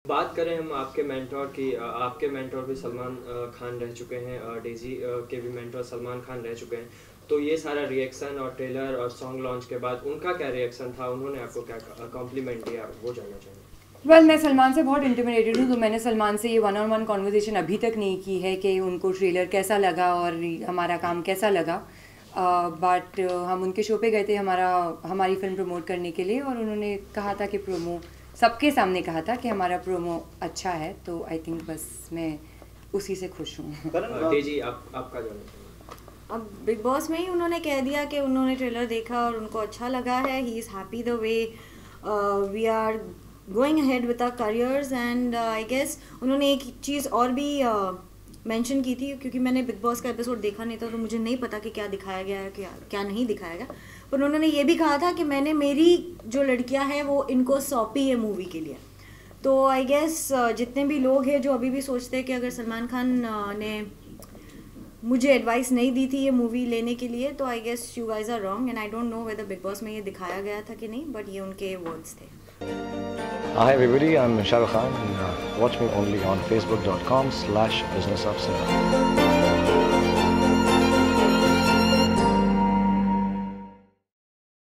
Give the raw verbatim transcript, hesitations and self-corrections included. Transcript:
बात करें हम आपके मेंटोर की, आपके मेंटोर भी सलमान खान रह चुके हैं, डेजी के भी मेंटोर सलमान खान रह चुके हैं, तो ये सारा रिएक्शन और ट्रेलर और सॉन्ग लॉन्च के बाद उनका क्या रिएक्शन था, उन्होंने आपको क्या कॉम्प्लीमेंट दिया, वो जानना चाहिए। वेल well, मैं सलमान से बहुत इंटिमिडेटेड हूँ, तो मैंने सलमान से ये वन ऑन वन कॉन्वर्जेसन अभी तक नहीं की है कि उनको ट्रेलर कैसा लगा और हमारा काम कैसा लगा। बट uh, uh, हम उनके शो पे गए थे हमारा हमारी फिल्म प्रमोट करने के लिए, और उन्होंने कहा था कि प्रोमो सबके सामने कहा था कि हमारा प्रोमो अच्छा है, तो आई थिंक बस मैं उसी से खुश हूँ। जी आप आपका जानना। अब बिग बॉस में ही उन्होंने कह दिया कि उन्होंने ट्रेलर देखा और उनको अच्छा लगा है, he is happy the way we are going ahead with our careers, and I guess उन्होंने एक चीज़ और भी मेंशन uh, की थी, क्योंकि मैंने बिग बॉस का एपिसोड देखा नहीं था तो मुझे नहीं पता कि क्या दिखाया गया है क्या क्या नहीं दिखाया गया, पर उन्होंने ये भी कहा था कि मैंने मेरी जो लड़कियां हैं वो इनको सौंपी है मूवी के लिए। तो आई गेस जितने भी लोग हैं जो अभी भी सोचते हैं कि अगर सलमान खान ने मुझे एडवाइस नहीं दी थी ये मूवी लेने के लिए, तो I guess you guys are wrong, and I don't know whether Bigg Boss में ये दिखाया गया था कि नहीं, बट ये उनके वर्ड्स थे। Hi everybody, I'm Shah Khan, and uh, watch me only on facebook dot com slash business of cinema.